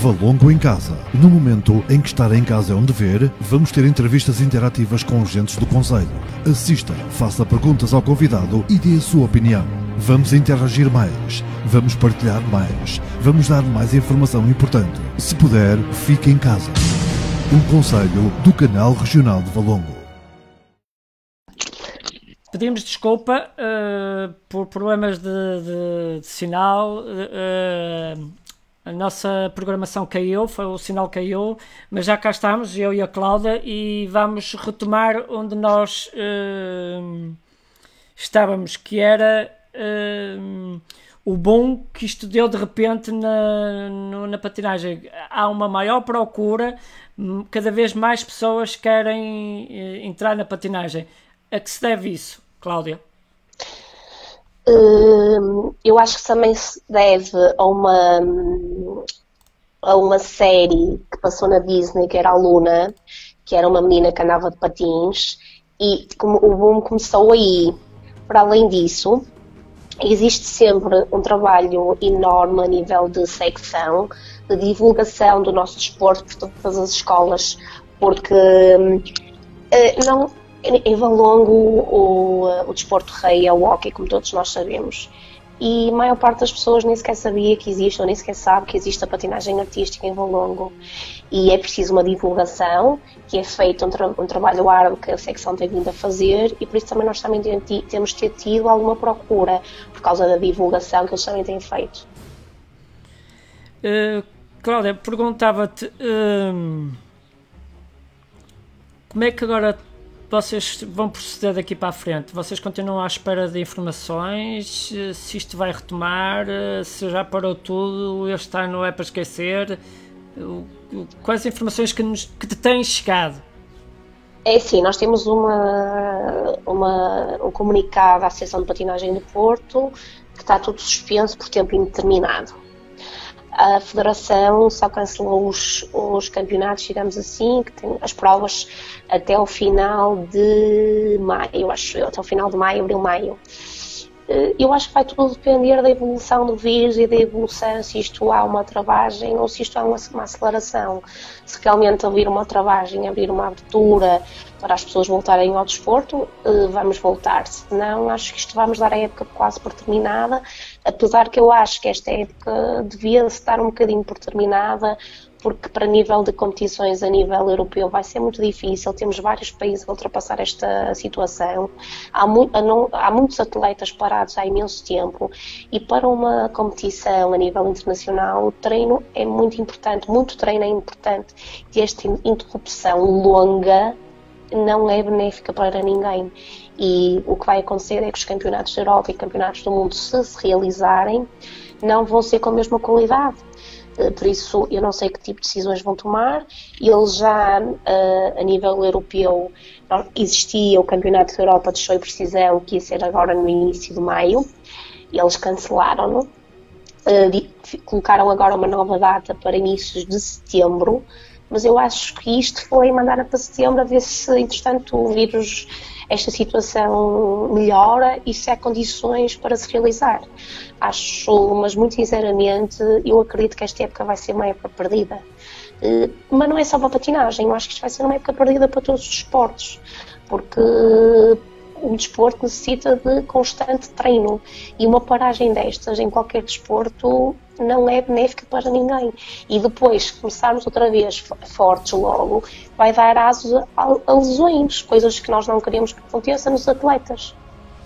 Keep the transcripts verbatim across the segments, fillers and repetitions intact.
Valongo em Casa. No momento em que estar em casa é um dever, vamos ter entrevistas interativas com agentes do Conselho. Assista, faça perguntas ao convidado e dê a sua opinião. Vamos interagir mais, vamos partilhar mais, vamos dar mais informação importante. Se puder, fique em casa. Um conselho do Canal Regional de Valongo. Pedimos desculpa uh, por problemas de, de, de sinal. Uh, a nossa programação caiu, foi, o sinal caiu, mas já cá estamos, eu e a Cláudia, e vamos retomar onde nós uh, estávamos, que era uh, o boom que isto deu de repente na, no, na patinagem. Há uma maior procura, cada vez mais pessoas querem uh, entrar na patinagem. A que se deve isso, Cláudia? Uh, eu acho que também se deve a uma, a uma série que passou na Disney, que era a Luna, que era uma menina que andava de patins, e como o boom começou aí. Para além disso, existe sempre um trabalho enorme a nível de secção, de divulgação do nosso desporto por todas as escolas, porque uh, não... Em Valongo, o, o desporto rei é o hóquei, como todos nós sabemos, e a maior parte das pessoas nem sequer sabia que existe, ou nem sequer sabe que existe a patinagem artística em Valongo. E é preciso uma divulgação, que é feito um, tra um trabalho árduo que a secção tem vindo a fazer, e por isso também nós também temos ter tido alguma procura, por causa da divulgação que eles também têm feito. Uh, Cláudia, perguntava-te, uh, como é que agora vocês vão proceder daqui para a frente? Vocês continuam à espera de informações? Se isto vai retomar? Se já parou tudo? Este ano é para esquecer? Quais informações que, nos, que te têm chegado? É assim, nós temos uma, uma, um comunicado à Associação de Patinagem do Porto que está tudo suspenso por tempo indeterminado. A Federação só cancelou os, os campeonatos, digamos assim, que tem as provas até o final de maio, acho eu, até o final de maio, abril, maio. Eu acho que vai tudo depender da evolução do vírus e da evolução, se isto há uma travagem ou se isto há uma, uma aceleração. Se realmente abrir uma travagem, abrir uma abertura para as pessoas voltarem ao desporto, vamos voltar. Se não, acho que isto vamos dar a época quase por terminada, apesar que eu acho que esta época devia estar um bocadinho por terminada, porque para nível de competições a nível europeu vai ser muito difícil, temos vários países a ultrapassar esta situação, há, mu não, há muitos atletas parados há imenso tempo, e para uma competição a nível internacional o treino é muito importante, muito treino é importante, e esta interrupção longa não é benéfica para ninguém. E o que vai acontecer é que os campeonatos da Europa e campeonatos do mundo, se se realizarem, não vão ser com a mesma qualidade. Por isso, eu não sei que tipo de decisões vão tomar. Eles já, a nível europeu, existia o Campeonato da Europa de Show e Precisão, que ia ser agora no início de maio. Eles cancelaram-no. Colocaram agora uma nova data para inícios de setembro. Mas eu acho que isto foi mandar para setembro, a ver se, entretanto, o vírus, esta situação melhora e se há condições para se realizar. Acho, mas muito sinceramente, eu acredito que esta época vai ser uma época perdida. Mas não é só para a patinagem, eu acho que isto vai ser uma época perdida para todos os esportes, porque o desporto necessita de constante treino e uma paragem destas em qualquer desporto não é benéfica para ninguém. E depois, se começarmos outra vez fortes logo, vai dar aso a, a lesões, coisas que nós não queremos que aconteçam nos atletas.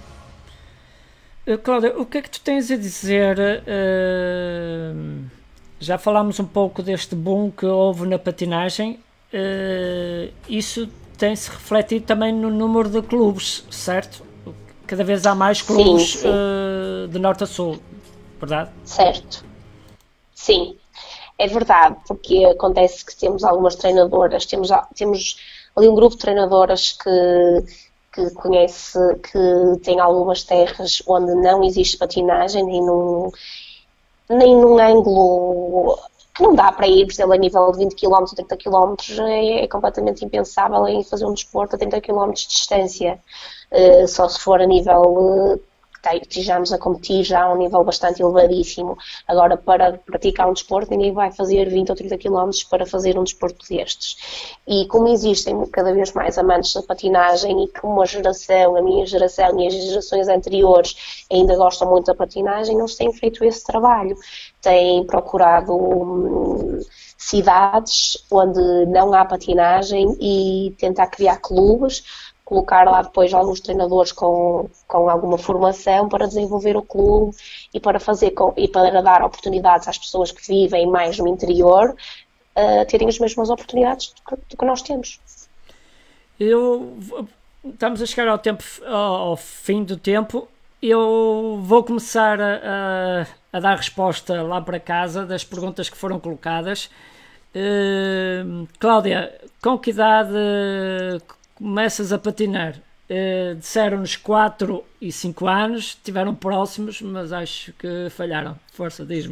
Uh, Cláudia, o que é que tu tens a dizer? Uh, já falámos um pouco deste boom que houve na patinagem. Uh, isso tem-se refletido também no número de clubes, certo? Cada vez há mais clubes sim, sim. Uh, de norte a sul, verdade? Certo. Sim, é verdade, porque acontece que temos algumas treinadoras, temos, temos ali um grupo de treinadoras que, que conhece, que tem algumas terras onde não existe patinagem, nem num, nem num ângulo que não dá para ir, por exemplo, a nível de vinte quilómetros, trinta quilómetros, é, é completamente impensável em fazer um desporto a trinta quilómetros de distância, uh, só se for a nível uh, estejamos a competir já a um nível bastante elevadíssimo. Agora, para praticar um desporto, ninguém vai fazer vinte ou trinta quilómetros para fazer um desporto destes. E como existem cada vez mais amantes da patinagem e como a geração, a minha geração e as gerações anteriores ainda gostam muito da patinagem, eles têm feito esse trabalho. Têm procurado hum, cidades onde não há patinagem e tentar criar clubes, colocar lá depois alguns treinadores com, com alguma formação para desenvolver o clube e para, fazer com, e para dar oportunidades às pessoas que vivem mais no interior a uh, terem as mesmas oportunidades do que, do que nós temos. Eu, estamos a chegar ao, tempo, ao fim do tempo. Eu vou começar a, a, a dar resposta lá para casa das perguntas que foram colocadas. Uh, Cláudia, com que idade começas a patinar? Uh, disseram-nos quatro e cinco anos, estiveram próximos, mas acho que falharam. Força, diz-me.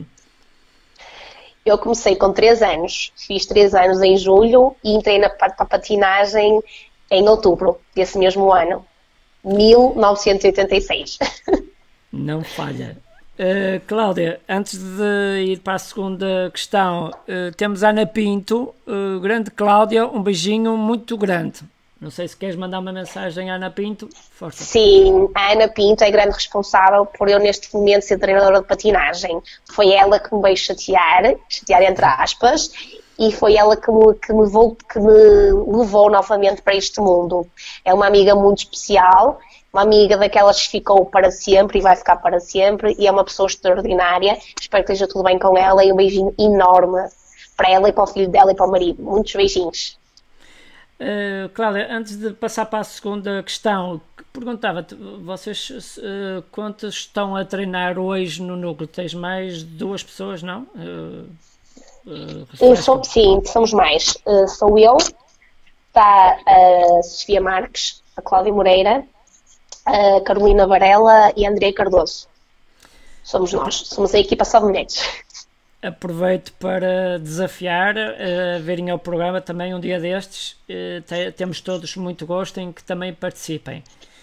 Eu comecei com três anos, fiz três anos em julho e entrei na para a patinagem em outubro desse mesmo ano, mil novecentos e oitenta e seis. Não falha. Uh, Cláudia, antes de ir para a segunda questão, uh, temos a Ana Pinto. Uh, grande Cláudia, um beijinho muito grande. Não sei se queres mandar uma mensagem à Ana Pinto. Força. Sim, a Ana Pinto é grande responsável por eu neste momento ser treinadora de patinagem. Foi ela que me veio chatear, chatear entre aspas, e foi ela que me, que me, levou, que me levou novamente para este mundo. É uma amiga muito especial, uma amiga daquelas que ficou para sempre e vai ficar para sempre, e é uma pessoa extraordinária. Espero que esteja tudo bem com ela, e um beijinho enorme para ela e para o filho dela e para o marido. Muitos beijinhos. Uh, Cláudia, antes de passar para a segunda questão, perguntava-te, vocês uh, quantos estão a treinar hoje no núcleo? Tens mais duas pessoas, não? Uh, uh, eu sou, sim, somos mais. Uh, sou eu, está a Sofia Marques, a Cláudia Moreira, a Carolina Varela e a Andréia Cardoso. Somos nós, somos a equipa só de mulheres. Aproveito para desafiar a uh, verem ao programa também um dia destes. Uh, te, temos todos muito gosto em que também participem.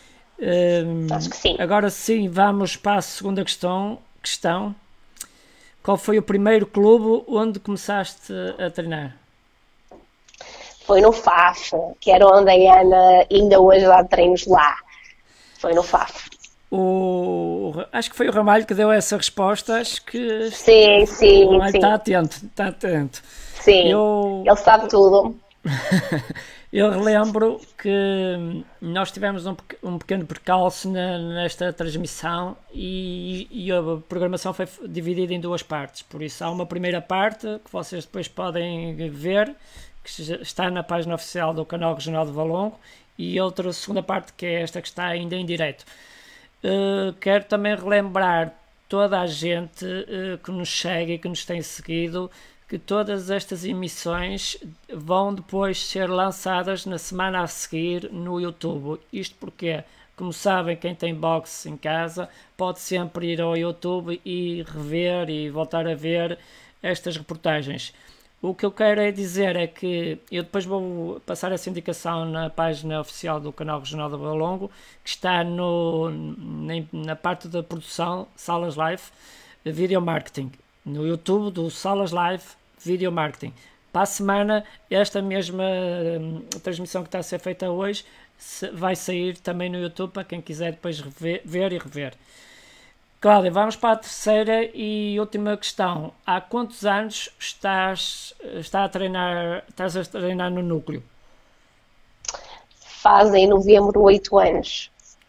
Uh, Acho que sim. Agora sim, vamos para a segunda questão. questão. Qual foi o primeiro clube onde começaste a treinar? Foi no F A F, que era onde a Ana ainda hoje dá treinos lá. Foi no F A F. O, acho que foi o Ramalho que deu essa resposta. Acho que sim, sim, o Ramalho sim. está atento, está atento. Sim, eu, ele sabe tudo. Eu relembro que nós tivemos um, um pequeno percalço na, nesta transmissão e, e a programação foi dividida em duas partes. Por isso há uma primeira parte que vocês depois podem ver, que está na página oficial do canal Regional de Valongo, e outra segunda parte que é esta que está ainda em direto. Uh, quero também relembrar toda a gente uh, que nos segue e que nos tem seguido que todas estas emissões vão depois ser lançadas na semana a seguir no YouTube. Isto porque, como sabem, quem tem boxe em casa pode sempre ir ao YouTube e rever e voltar a ver estas reportagens. O que eu quero é dizer é que eu depois vou passar essa indicação na página oficial do canal Regional de Valongo, que está no, na, na parte da produção Salas Live Video Marketing, no YouTube do Salas Live Video Marketing. Para a semana, esta mesma hum, transmissão que está a ser feita hoje se, vai sair também no YouTube para quem quiser depois rever, ver e rever. Cláudia, vamos para a terceira e última questão. Há quantos anos estás, está a treinar, estás a treinar no núcleo? Fazem em novembro oito anos.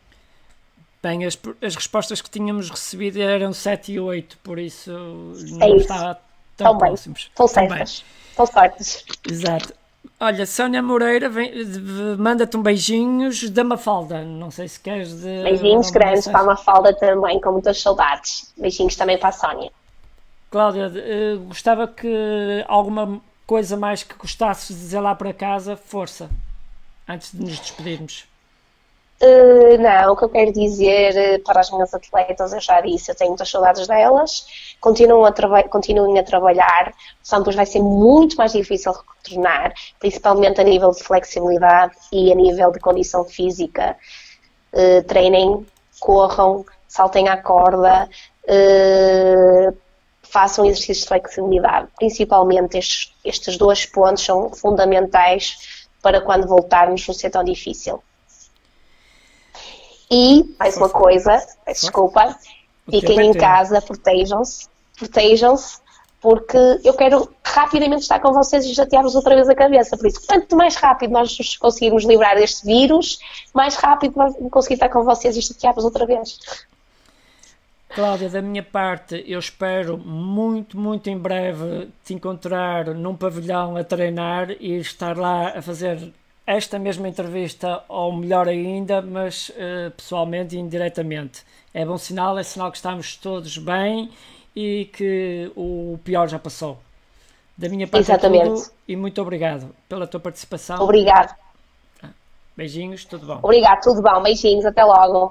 Bem, as, as respostas que tínhamos recebido eram sete e oito, por isso não é isso. Está tão Tão próximos. Estão certas. Estão certas. Exato. Olha, Sónia Moreira manda-te um beijinhos da Mafalda. Não sei se queres de... Beijinhos grandes para a Mafalda também, com muitas saudades. Beijinhos também para a Sónia. Cláudia, uh, gostava que alguma coisa mais que gostasses de dizer lá para casa, força, antes de nos despedirmos. Uh, não, o que eu quero dizer para as minhas atletas, eu já disse, eu tenho muitas saudades delas, continuem a, traba- continuem a trabalhar, só depois vai ser muito mais difícil retornar, principalmente a nível de flexibilidade e a nível de condição física. Uh, treinem, corram, saltem à corda, uh, façam exercícios de flexibilidade. Principalmente estes, estes dois pontos são fundamentais para quando voltarmos não ser tão difícil. E, mais uma coisa, peço desculpa, fiquem em casa, protejam-se, protejam-se, porque eu quero rapidamente estar com vocês e chatear-vos outra vez a cabeça. Por isso, quanto mais rápido nós nos conseguirmos livrar deste vírus, mais rápido vamos conseguir estar com vocês e chatear-vos outra vez. Cláudia, da minha parte, eu espero muito, muito em breve te encontrar num pavilhão a treinar e estar lá a fazer esta mesma entrevista, ou melhor ainda, mas uh, pessoalmente e indiretamente. É bom sinal, é sinal que estamos todos bem e que o pior já passou. Da minha parte é tudo, e muito obrigado pela tua participação. Obrigado. Beijinhos, tudo bom. Obrigado, tudo bom. Beijinhos, até logo.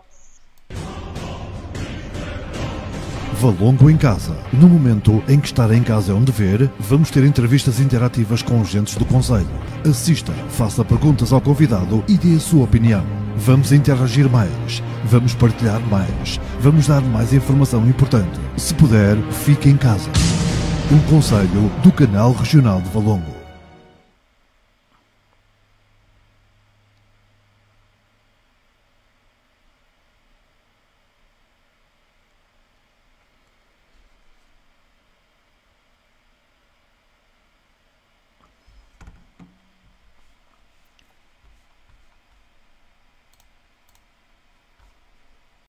Valongo em casa. No momento em que estar em casa é um dever, vamos ter entrevistas interativas com agentes do Conselho. Assista, faça perguntas ao convidado e dê a sua opinião. Vamos interagir mais, vamos partilhar mais, vamos dar mais informação importante. Se puder, fique em casa. Um conselho do Canal Regional de Valongo.